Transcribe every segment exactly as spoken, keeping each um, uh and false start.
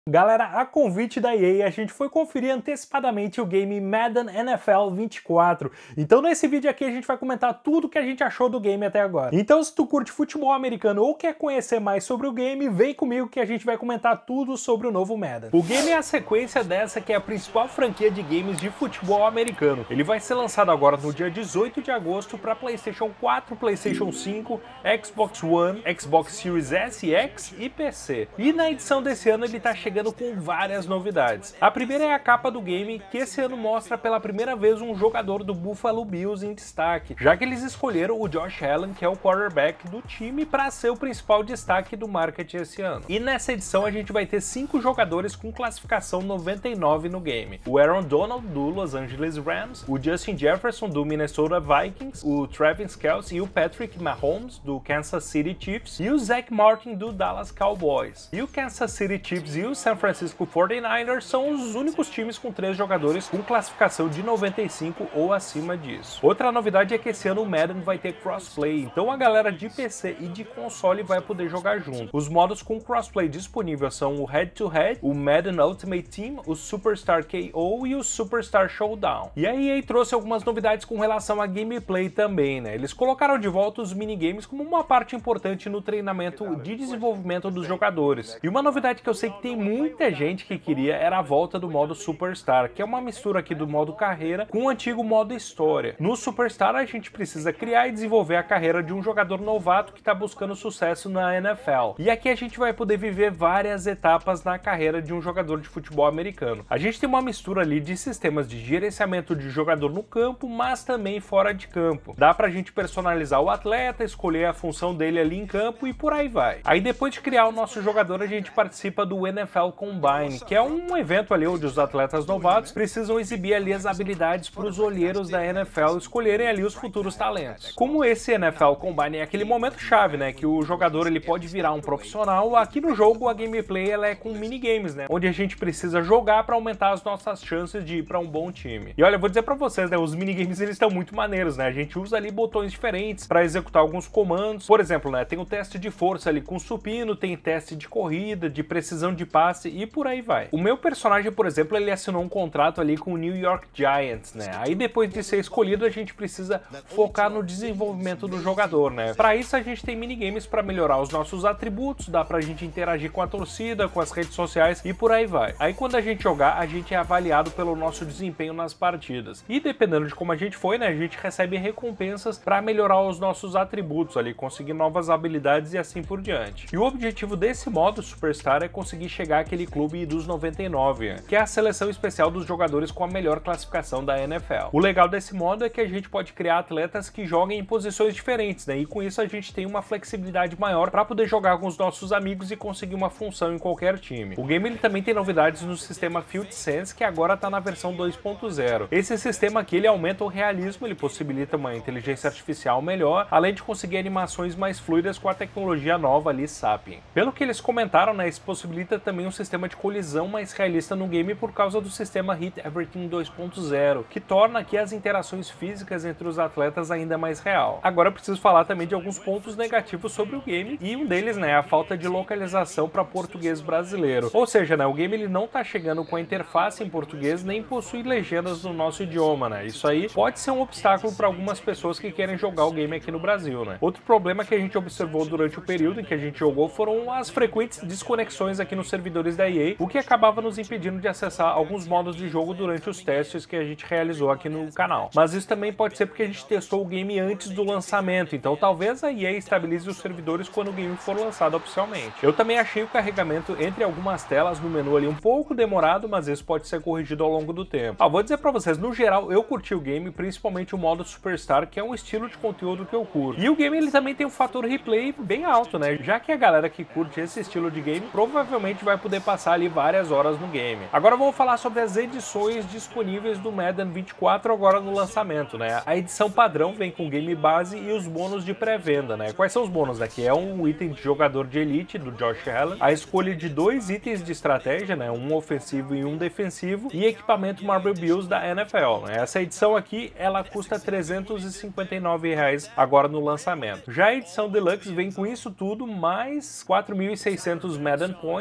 Galera, a convite da E A, a gente foi conferir antecipadamente o game Madden N F L vinte e quatro. Então nesse vídeo aqui a gente vai comentar tudo que a gente achou do game até agora. Então se tu curte futebol americano ou quer conhecer mais sobre o game, vem comigo que a gente vai comentar tudo sobre o novo Madden. O game é a sequência dessa que é a principal franquia de games de futebol americano. Ele vai ser lançado agora no dia dezoito de agosto para PlayStation quatro, PlayStation cinco, Xbox One, Xbox Series S e X e P C. E na edição desse ano ele tá chegando chegando com várias novidades. A primeira é a capa do game, que esse ano mostra pela primeira vez um jogador do Buffalo Bills em destaque, já que eles escolheram o Josh Allen, que é o quarterback do time, para ser o principal destaque do marketing esse ano. E nessa edição a gente vai ter cinco jogadores com classificação noventa e nove no game. O Aaron Donald, do Los Angeles Rams, o Justin Jefferson, do Minnesota Vikings, o Travis Kelce e o Patrick Mahomes, do Kansas City Chiefs, e o Zach Martin, do Dallas Cowboys. E o Kansas City Chiefs e o San Francisco forty-niners são os únicos times com três jogadores com classificação de noventa e cinco ou acima disso. Outra novidade é que esse ano o Madden vai ter crossplay, então a galera de P C e de console vai poder jogar junto. Os modos com crossplay disponíveis são o Head to Head, o Madden Ultimate Team, o Superstar K O e o Superstar Showdown. E a E A trouxe algumas novidades com relação a gameplay também, né? Eles colocaram de volta os minigames como uma parte importante no treinamento de desenvolvimento dos jogadores. E uma novidade que eu sei que tem muita gente que queria era a volta do modo Superstar, que é uma mistura aqui do modo carreira com o antigo modo história. No Superstar a gente precisa criar e desenvolver a carreira de um jogador novato que está buscando sucesso na N F L. E aqui a gente vai poder viver várias etapas na carreira de um jogador de futebol americano. A gente tem uma mistura ali de sistemas de gerenciamento de jogador no campo, mas também fora de campo. Dá pra gente personalizar o atleta, escolher a função dele ali em campo e por aí vai. Aí depois de criar o nosso jogador, a gente participa do N F L Combine, que é um evento ali onde os atletas novatos precisam exibir ali as habilidades para os olheiros da N F L escolherem ali os futuros talentos. Como esse N F L Combine é aquele momento chave, né, que o jogador ele pode virar um profissional, aqui no jogo a gameplay ela é com minigames, né, onde a gente precisa jogar para aumentar as nossas chances de ir para um bom time. E olha, eu vou dizer para vocês, né, os minigames eles estão muito maneiros, né, a gente usa ali botões diferentes para executar alguns comandos. Por exemplo, né, tem o teste de força ali com supino, tem teste de corrida, de precisão de passe e por aí vai. O meu personagem, por exemplo, ele assinou um contrato ali com o New York Giants, né? Aí depois de ser escolhido, a gente precisa focar no desenvolvimento do jogador, né? Para isso a gente tem minigames para melhorar os nossos atributos, dá pra gente interagir com a torcida, com as redes sociais e por aí vai. Aí quando a gente jogar, a gente é avaliado pelo nosso desempenho nas partidas. E dependendo de como a gente foi, né, a gente recebe recompensas para melhorar os nossos atributos ali, conseguir novas habilidades e assim por diante. E o objetivo desse modo Superstar é conseguir chegar àquele clube dos noventa e nove, que é a seleção especial dos jogadores com a melhor classificação da N F L. O legal desse modo é que a gente pode criar atletas que joguem em posições diferentes, né? E com isso a gente tem uma flexibilidade maior para poder jogar com os nossos amigos e conseguir uma função em qualquer time. O game ele também tem novidades no sistema Field Sense, que agora está na versão dois ponto zero. Esse sistema aqui ele aumenta o realismo, ele possibilita uma inteligência artificial melhor, além de conseguir animações mais fluidas com a tecnologia nova ali Sapien. Pelo que eles comentaram, né, isso possibilita também um sistema de colisão mais realista no game por causa do sistema Hit Everything dois ponto zero, que torna aqui as interações físicas entre os atletas ainda mais real. Agora eu preciso falar também de alguns pontos negativos sobre o game, e um deles, né, é a falta de localização para português brasileiro. Ou seja, né, o game ele não tá chegando com a interface em português, nem possui legendas no nosso idioma, né? Isso aí pode ser um obstáculo para algumas pessoas que querem jogar o game aqui no Brasil, né? Outro problema que a gente observou durante o período em que a gente jogou foram as frequentes desconexões aqui nos servidores da E A, o que acabava nos impedindo de acessar alguns modos de jogo durante os testes que a gente realizou aqui no canal. Mas isso também pode ser porque a gente testou o game antes do lançamento, então talvez a E A estabilize os servidores quando o game for lançado oficialmente. Eu também achei o carregamento entre algumas telas no menu ali um pouco demorado, mas isso pode ser corrigido ao longo do tempo. Ah, vou dizer pra vocês, no geral eu curti o game, principalmente o modo Superstar, que é um estilo de conteúdo que eu curto. E o game ele também tem um fator replay bem alto, né? Já que a galera que curte esse estilo de game provavelmente vai poder passar ali várias horas no game. Agora vamos falar sobre as edições disponíveis do Madden vinte e quatro agora no lançamento, né? A edição padrão vem com game base e os bônus de pré-venda, né? Quais são os bônus, né? Que é um item de jogador de elite do Josh Allen, a escolha de dois itens de estratégia, né? Um ofensivo e um defensivo, e equipamento Marble Bills da N F L, né? Essa edição aqui, ela custa trezentos e cinquenta e nove reais agora no lançamento. Já a edição Deluxe vem com isso tudo, mais quatro mil e seiscentos Madden Points,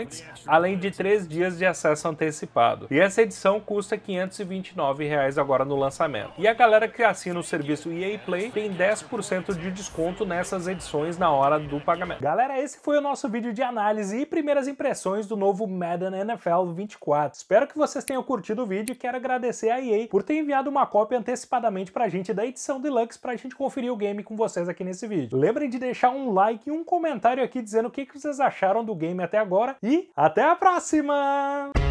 além de três dias de acesso antecipado. E essa edição custa quinhentos e vinte e nove reais agora no lançamento. E a galera que assina o serviço E A Play tem dez por cento de desconto nessas edições na hora do pagamento. Galera, esse foi o nosso vídeo de análise e primeiras impressões do novo Madden N F L vinte e quatro. Espero que vocês tenham curtido o vídeo e quero agradecer a E A por ter enviado uma cópia antecipadamente pra gente da edição Deluxe pra gente conferir o game com vocês aqui nesse vídeo. Lembrem de deixar um like e um comentário aqui dizendo o que vocês acharam do game até agora e até a próxima!